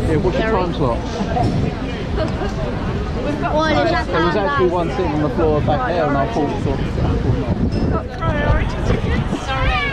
Yeah, what's your time slot? There was actually one sitting on the floor back there, and I thought not. We've got priority tickets. Sorry.